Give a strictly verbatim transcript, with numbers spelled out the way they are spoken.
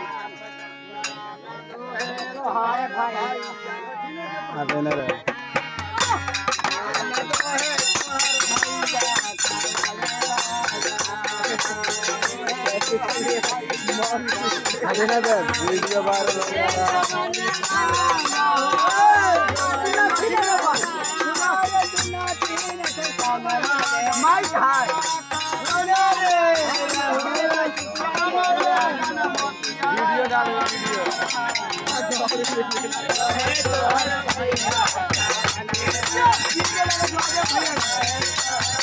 अबे ना रे अबे ना रे वीडियो वायरल हो गया माइक हाय वीडियो डालो वीडियो